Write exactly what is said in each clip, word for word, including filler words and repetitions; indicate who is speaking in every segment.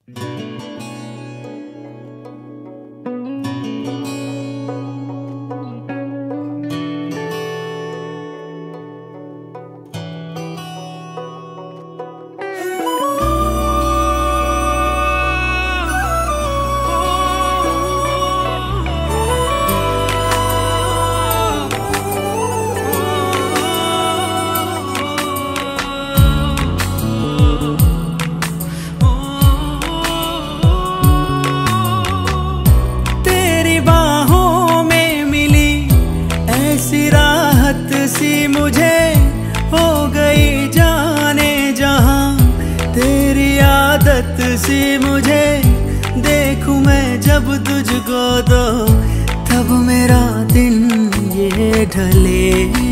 Speaker 1: सी मुझे हो गई जाने जहां, तेरी आदत सी मुझे देखूं मैं जब तुझको तो तब मेरा दिन ये ढले।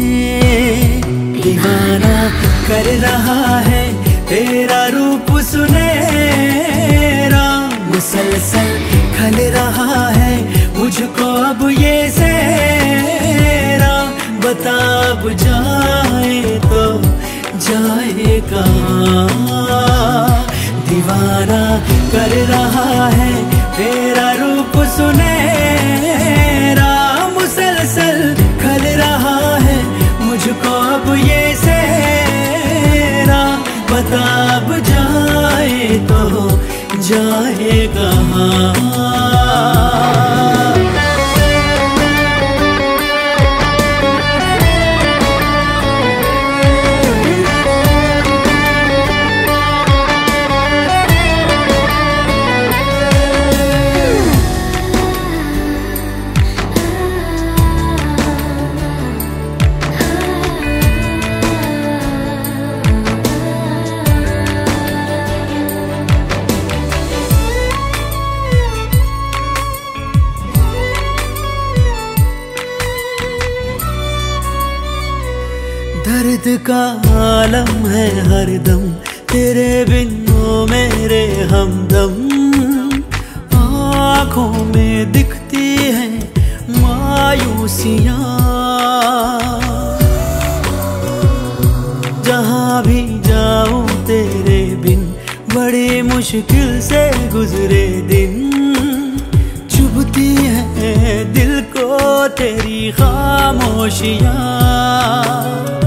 Speaker 1: दीवाना कर रहा है तेरा रूप सुनहरा, मुसलसल खल रहा है मुझको अब ये सेरा। बता अब जाए तो जाए कहाँ, दीवाना कर रहा है तेरा रूप सुनहरा, मुसलसल खल रहा है मुझको अब ये सेरा। बता अब जाए तो जाए कहाँ। दर्द का आलम है हरदम तेरे बिन ओ मेरे हमदम, आँखों में दिखती है मायूसियाँ। जहाँ भी जाऊँ तेरे बिन बड़ी मुश्किल से गुजरे दिन, चुभती है दिल को तेरी खामोशियाँ।